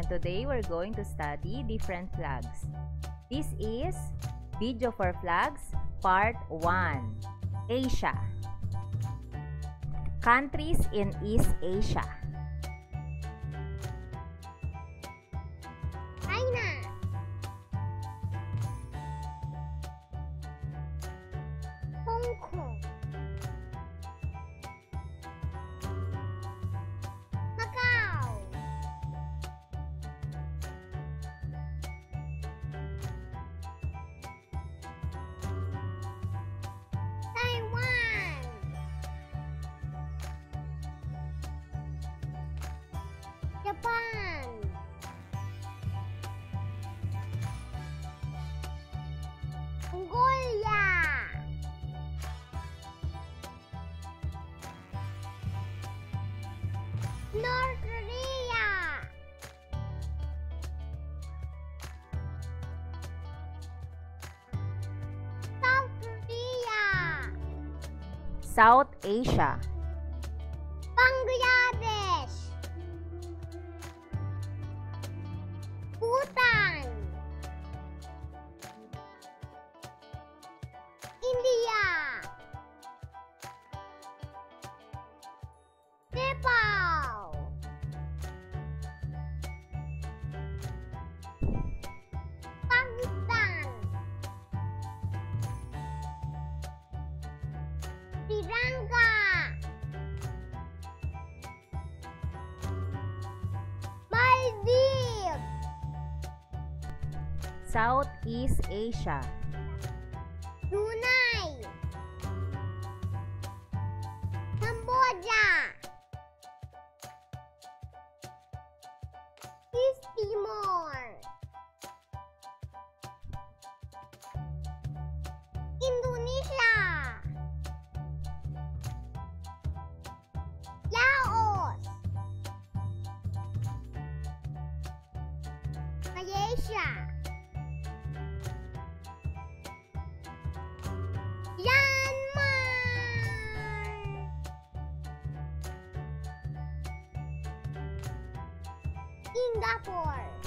Today we're going to study different flags. This is Video for Flags Part 1. Asia. Countries in East Asia. China, Hong Kong, Macau, Taiwan, Japan, Mongolia, North Korea, South Korea, South Asia. Bangladesh, Bhutan, India, Nepal, Pakistan, Sri Lanka, Maldives, Southeast Asia. Brunei, Cambodia, East Timor, Indonesia, Laos, Malaysia, Myanmar, Singapore,